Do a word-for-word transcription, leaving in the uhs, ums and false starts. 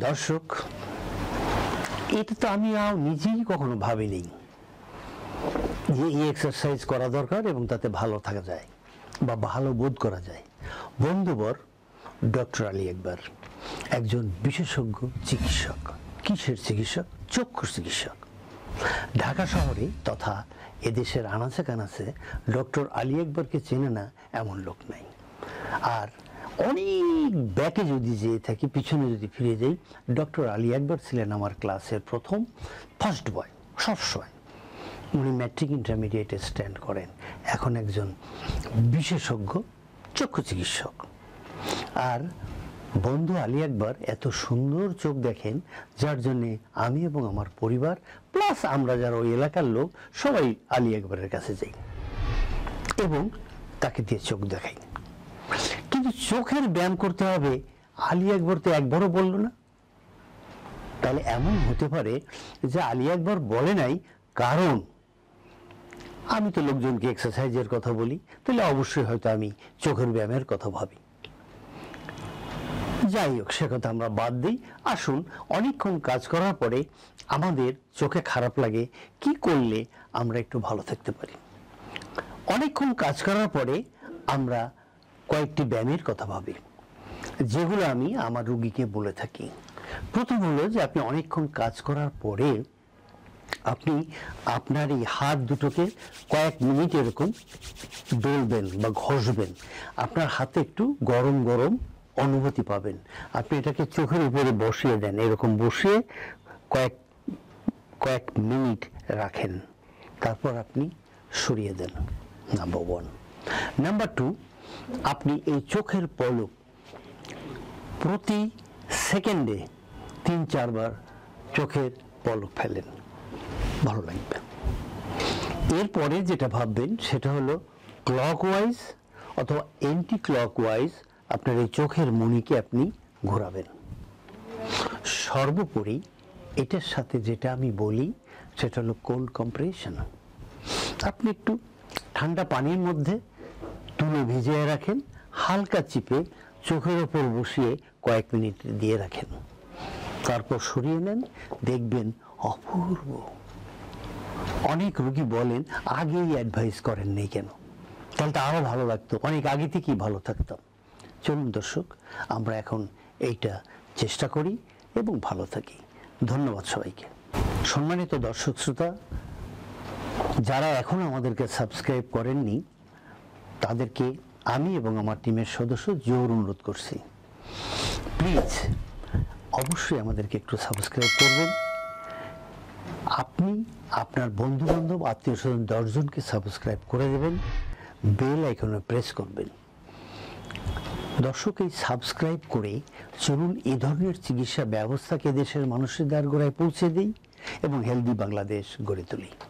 দর্শক, এটা তো আমি নিজেই কখনো ভাবিনি যে এই এক্সারসাইজ করা দরকার এবং তাতে ভালো থাকা যায় বা ভালো বোধ করা যায়। বন্ধুবর ডক্টর আলী আকবর একজন বিশেষজ্ঞ চিকিৎসক। কিসের চিকিৎসক? চক্ষুর চিকিৎসক। ঢাকা শহরে তথা এদেশের আনাচে কানাচে ডক্টর আলী আকবরকে চেনে না এমন লোক নাই। আর অনেক ব্যাকে যদি যেয়ে থাকি, পিছনে যদি ফিরে যাই, ডক্টর আলী আকবর ছিলেন আমার ক্লাসের প্রথম ফার্স্ট বয় সবসময়। উনি ম্যাট্রিক ইন্টারমিডিয়েটে স্ট্যান্ড করেন। এখন একজন বিশেষজ্ঞ চক্ষু চিকিৎসক। আর বন্ধু আলী আকবর এত সুন্দর চোখ দেখেন, যার জন্যে আমি এবং আমার পরিবার প্লাস আমরা যারা ওই এলাকার লোক সবাই আলী আকবরের কাছে যাই এবং তাকে দিয়ে চোখ দেখাই। কিন্তু চোখের ব্যায়াম করতে হবে, আলী আকবর তো একবারও বলল না। তাহলে এমন হতে পারে যে আলী আকবর বলে নাই, কারণ আমি তো লোকজনকে এক্সারসাইজের কথা বলি, তাহলে অবশ্যই হয়তো আমি চোখের ব্যায়ামের কথা ভাবি। যাই হোক, সে কথা আমরা বাদ দিই। আসুন, অনেকক্ষণ কাজ করার পরে আমাদের চোখে খারাপ লাগে, কি করলে আমরা একটু ভালো থাকতে পারি। অনেকক্ষণ কাজ করার পরে আমরা কয়েকটি ব্যায়ামের কথা ভাবি, যেগুলো আমি আমার রুগীকে বলে থাকি। প্রথম হলো যে আপনি অনেকক্ষণ কাজ করার পরে আপনি আপনার এই হাত দুটোকে কয়েক মিনিট এরকম দোলবেন বা ঘষবেন। আপনার হাতে একটু গরম গরম অনুভূতি পাবেন। আপনি এটাকে চোখের উপরে বসিয়ে দেন, এরকম বসিয়ে কয়েক কয়েক মিনিট রাখেন, তারপর আপনি সরিয়ে দেন। Number one. নাম্বার টু, আপনি এই চোখের পলক প্রতি সেকেন্ডে তিন চারবার চোখের পলক ফেলেন, ভালো লাগবে। এরপরে যেটা ভাববেন সেটা হলো ক্লকওয়াইজ অথবা অ্যান্টি ক্লকওয়াইজ আপনার এই চোখের মণিকে আপনি ঘোরাবেন। সর্বোপরি এটার সাথে যেটা আমি বলি সেটা হলো কোল্ড কম্প্রেশন। আপনি একটু ঠান্ডা পানির মধ্যে তুলে ভিজিয়ে রাখেন, হালকা চিপে চোখের ওপর বসিয়ে কয়েক মিনিট দিয়ে রাখেন, তারপর সরিয়ে নেন, দেখবেন অপূর্ব। অনেক রোগী বলেন আগেই অ্যাডভাইস করেন নেই কেন, তাহলে তো আরও ভালো লাগতো, অনেক আগে থেকেই ভালো থাকতাম। চলুন দর্শক, আমরা এখন এইটা চেষ্টা করি এবং ভালো থাকি। ধন্যবাদ সবাইকে। সম্মানিত দর্শক শ্রোতা, যারা এখন আমাদেরকে সাবস্ক্রাইব করেননি তাদেরকে আমি এবং আমার টিমের সদস্য জোর অনুরোধ করছি, প্লিজ অবশ্যই আমাদেরকে একটু সাবস্ক্রাইব করবেন। আপনি আপনার বন্ধু বান্ধব আত্মীয় স্বজন দশজনকে সাবস্ক্রাইব করে দেবেন, বেল আইকনে প্রেস করবেন। দর্শক, এই সাবস্ক্রাইব করে চলুন এই ধরনের চিকিৎসা ব্যবস্থাকে দেশের মানুষের দ্বার গোড়ায় পৌঁছে দিই এবং হেলদি বাংলাদেশ গড়ে তুলি।